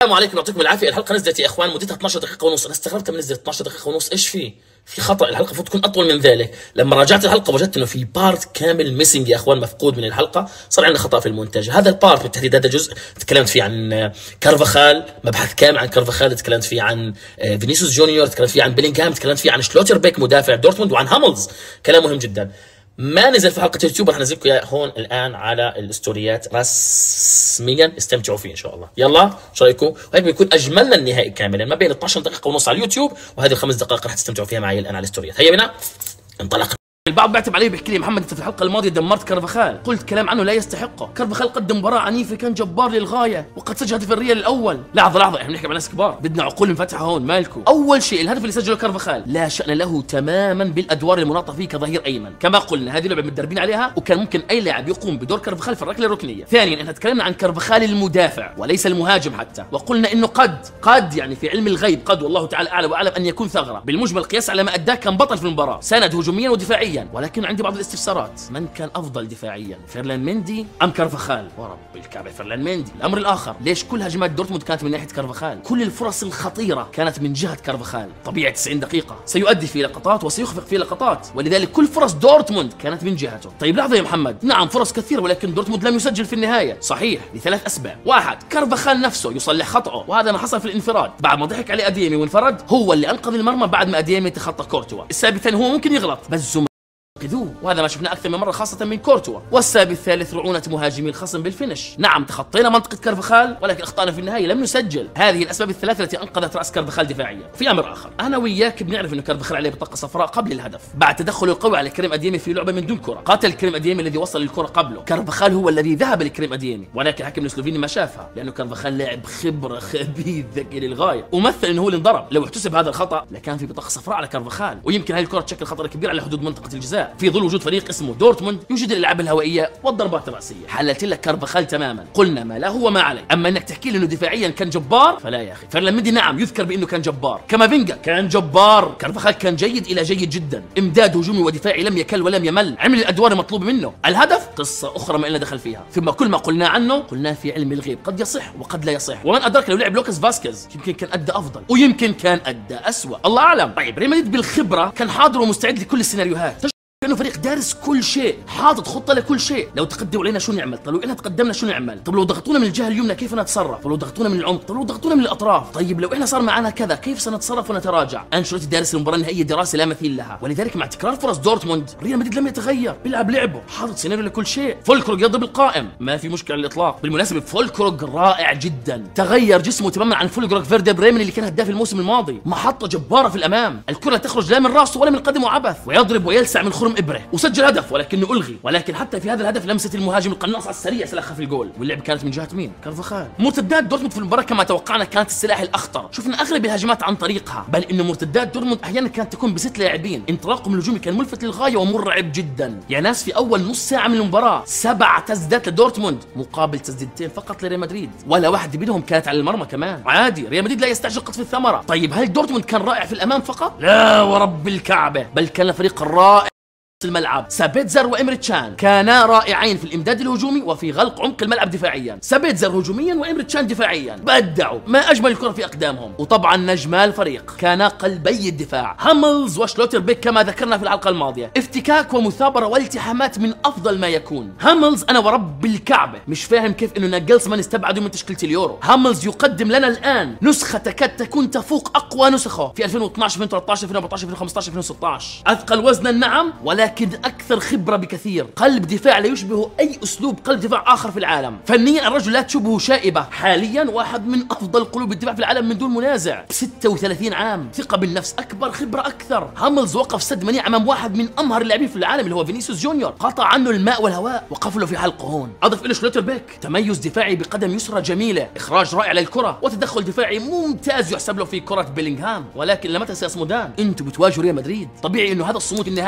السلام عليكم، يعطيكم العافيه. الحلقه نزلت يا اخوان مدتها 12 دقيقه ونص. انا استغربت من نزلت 12 دقيقه ونص. ايش في خطا؟ الحلقه المفروض تكون اطول من ذلك. لما راجعت الحلقه وجدت انه في بارت كامل ميسنج يا اخوان، مفقود من الحلقه. صار عندنا خطا في المونتاج. هذا البارت بالتحديد، هذا جزء تكلمت فيه عن كارفاخال، مبحث كامل عن كارفاخال، تكلمت فيه عن فينيسيوس جونيور، تكلمت فيه عن بيلينغهام، تكلمت فيه عن شلوتربيك مدافع دورتموند، وعن هاملز. كلام مهم جدا ما نزل في حلقه اليوتيوب، رح انزل لكم اياه هون الان على الاستوريات رسميا. استمتعوا فيه ان شاء الله. يلا شو رايكم؟ وهيك بيكون اجملنا النهائي كاملا ما بين 12 دقيقه ونص على اليوتيوب وهذه الخمس دقائق رح تستمتعوا فيها معي الان على الاستوريات. هيا بنا انطلق. البعض بيعتب علي بيحكي لي محمد انت في الحلقه الماضيه دمرت كارفاخال، قلت كلام عنه لا يستحقه. كارفاخال قدم مباراه عنيفه، كان جبار للغايه، وقد سجل هدف الريال الاول. لحظه احنا بنحكي مع ناس كبار، بدنا عقول منفتحه هون. مالكم؟ اول شيء الهدف اللي سجله كارفاخال لا شان له تماما بالادوار المناطه فيه كظهير ايمن. كما قلنا هذه لعبه متدربين عليها، وكان ممكن اي لاعب يقوم بدور كارفاخال في الركله الركنيه. ثانيا احنا تكلمنا عن كارفاخال المدافع وليس المهاجم حتى، وقلنا انه قد يعني في علم الغيب قد، والله تعالى اعلى واعلم، ان يكون ثغره. بالمجمل قياس على ما اداه كان بطل في المباراه، ساند هجوميا ودفاعيا. ولكن عندي بعض الاستفسارات، من كان افضل دفاعيا، فيرلان مندي ام كارفاخال؟ ورب الكعبه فيرلان مندي. الامر الاخر، ليش كل هجمات دورتموند كانت من ناحيه كارفاخال؟ كل الفرص الخطيره كانت من جهه كارفاخال. طبيعي 90 دقيقه سيؤدي في لقطات وسيخفق في لقطات، ولذلك كل فرص دورتموند كانت من جهته. طيب لحظه يا محمد، نعم فرص كثيره ولكن دورتموند لم يسجل في النهايه. صحيح لثلاث اسباب. واحد، كارفاخال نفسه يصلح خطأه، وهذا ما حصل في الانفراد بعد ما ضحك عليه اديمي وانفرد، هو اللي انقذ المرمى بعد ما اديمي تخطى كورتوا. السبب الثاني، هو ممكن يغلط بس وهذا ما شفناه اكثر من مره خاصه من كورتوا. والسبب الثالث، رعونه مهاجمي الخصم بالفينش. نعم تخطينا منطقه كارفاخال ولكن اخطانا في النهايه، لم نسجل. هذه الاسباب الثلاثه التي انقذت راس كارفاخال دفاعيا. في امر اخر، انا وياك بنعرف انه كارفاخال عليه بطاقه صفراء قبل الهدف، بعد تدخله القوي على كريم اديمي في لعبه من دون كره. قاتل كريم اديمي الذي وصل للكره قبله. كارفاخال هو الذي ذهب لكريم اديمي، ولكن حكم السلوفيني ما شافها، لانه كارفاخال لاعب خبره خبيث ذكي للغايه، ومثل انه هو اللي انضرب. لو احتسب هذا الخطا لكان في بطاقه صفراء على كارفاخال، ويمكن هذه الكره تشكل خطر كبير على حدود منطقه الجزاء، في ظل وجود فريق اسمه دورتموند يوجد الالعاب الهوائيه والضربات الراسيه. حللت لك كارفاخال تماما، قلنا ما لا هو ما عليه. اما انك تحكي لي انه دفاعيا كان جبار فلا يا اخي. فيرلان مندي نعم يذكر بانه كان جبار، كامافينجا كان جبار، كارفاخال كان جيد الى جيد جدا، امداد هجومي ودفاعي لم يكل ولم يمل، عمل الادوار المطلوبه منه. الهدف قصه اخرى ما لنا دخل فيها، ثم كل ما قلنا عنه قلناه في علم الغيب، قد يصح وقد لا يصح، ومن ادرك لو لعب لوكاس فاسكيز يمكن كان ادى افضل ويمكن كان ادى اسوء، الله اعلم. طيب ريال مدريد بالخبره كان حاضر ومستعد لكل السيناريوهات، كانه فريق دارس كل شيء، حاطط خطه لكل شيء. لو تقدموا علينا شو نعمل؟ طب لو احنا تقدمنا شو نعمل؟ طب لو ضغطونا من الجهه اليمنى كيف نتصرف؟ طب لو ضغطونا من العمق؟ طب لو ضغطونا من الاطراف؟ طيب لو احنا صار معنا كذا كيف سنتصرف ونتراجع؟ انشيلوتي دارس المباراه النهائيه دراسه لا مثيل لها، ولذلك مع تكرار فرص دورتموند ريال مدريد لم يتغير، بيلعب لعبه، حاطط سيناريو لكل شيء. فولكروغ يضرب القائم، ما في مشكله على الاطلاق. بالمناسبه فولكروغ رائع جدا، تغير جسمه تماما عن فولكروغ فيردي بريمن اللي كان هداف الموسم الماضي، محطه جباره في الامام، الكره تخرج لا من راسه ولا من قدمه عبث، ويضرب ويلسع من خرم ابره، وسجل هدف ولكنه الغي. ولكن حتى في هذا الهدف لمسه المهاجم القناص على السريع سلخها في الجول، واللعب كانت من جهه مين؟ كارفاخال. مرتدات دورتموند في المباراه كما توقعنا كانت السلاح الاخطر، شفنا اغلب الهجمات عن طريقها، بل انه مرتدات دورتموند احيانا كانت تكون بست لاعبين، انطلاقهم الهجومي كان ملفت للغايه ومرعب جدا. يا ناس في اول نص ساعه من المباراه 7 تسديدات لدورتموند مقابل تسديدتين فقط لريال مدريد، ولا واحده منهم كانت على المرمى كمان. عادي ريال مدريد لا يستعجل قطف الثمره. طيب هل دورتموند كان رائع في الامام فقط؟ لا ورب الكعبه، بل كان فريق رائع الملعب. سابيتزر وإمريتشان كانا رائعين في الامداد الهجومي وفي غلق عمق الملعب دفاعيا، سابيتزر هجوميا وإمريتشان دفاعيا، بدعوا ما اجمل الكره في اقدامهم. وطبعا نجما الفريق كانا قلبي الدفاع، هاملز وشلوتربيك كما ذكرنا في الحلقه الماضيه، افتكاك ومثابره والتحامات من افضل ما يكون. هاملز انا ورب الكعبه مش فاهم كيف انه ناجلسمان استبعدوا من تشكيله اليورو. هاملز يقدم لنا الان نسخه تكاد تكون تفوق اقوى نسخه في 2012 2013 2014 2015 2016، اثقل وزنا نعم ولكن اكثر خبره بكثير، قلب دفاع لا يشبه اي اسلوب قلب دفاع اخر في العالم. فنيا الرجل لا تشبه شائبه، حاليا واحد من افضل قلوب الدفاع في العالم من دون منازع، 36 عام، ثقه بالنفس اكبر، خبره اكثر. هاملز وقف سد منيع امام واحد من امهر اللاعبين في العالم اللي هو فينيسيوس جونيور، قطع عنه الماء والهواء وقف له في حلقه هون. اضف الى شلوتربيك تميز دفاعي بقدم يسرى جميله، اخراج رائع للكره وتدخل دفاعي ممتاز يحسب له في كره بيلينغهام. ولكن لمتى سيصمدان؟ انتم بتواجهوا ريال مدريد، طبيعي انه هذا الصمود النهائي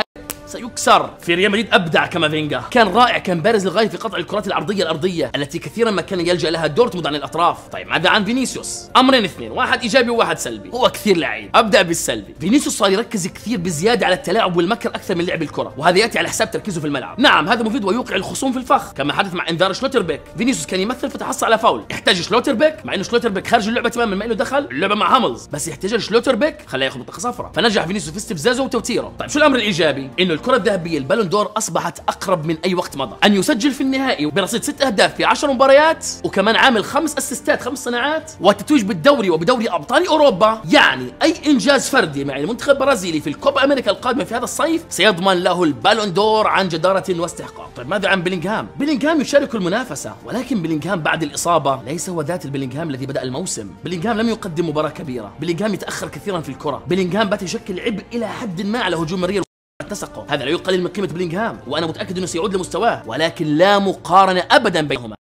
سيكسر. في ريال مدريد أبدع كامافينجا، كان رائع، كان بارز للغاية في قطع الكرات الأرضية التي كثيرا ما كان يلجأ لها دورتموند عن الأطراف. طيب ماذا عن فينيسيوس؟ أمرين اثنين، واحد إيجابي وواحد سلبي. هو كثير لعيب. أبدأ بالسلبي. فينيسيوس صار يركز كثير بزيادة على التلاعب والمكر أكثر من لعب الكرة، وهذا يأتي على حساب تركيزه في الملعب. نعم هذا مفيد ويوقع الخصوم في الفخ، كما حدث مع انذار شلوتربيك. فينيسيوس كان يمثل فتحصل على فاول، يحتاج شلوتربيك مع انه شلوتربيك خارج اللعبة تماما، ما له دخل اللعبة مع هاملز، بس يحتاج شلوتربيك خلاه ياخذ بطاقة صفراء، فنجح فينيسيوس في استفزازه وتوتيره. طيب شو الأمر الإيجابي؟ إنه الكرة الذهبية البالون دور أصبحت أقرب من أي وقت مضى، أن يسجل في النهائي برصيد 6 أهداف في 10 مباريات، وكمان عامل 5 أسيستات 5 صناعات، والتتويج بالدوري وبدوري أبطال أوروبا. يعني أي إنجاز فردي مع المنتخب البرازيلي في الكوبا أمريكا القادمة في هذا الصيف سيضمن له البالون دور عن جدارة واستحقاق. طيب ماذا عن بيلينغهام؟ بيلينغهام يشارك المنافسة، ولكن بيلينغهام بعد الإصابة ليس هو ذات البيلينغهام الذي بدأ الموسم. بيلينغهام لم يقدم مباراة كبيرة، بيلينغهام يتأخر كثيرا في الكرة، بيلينغهام بات يشكل عبء إلى حد ما على هجوم الريال. هذا لا يقلل من قيمة بلينغهام، وأنا متأكد أنه سيعود لمستواه، ولكن لا مقارنة أبدا بينهما.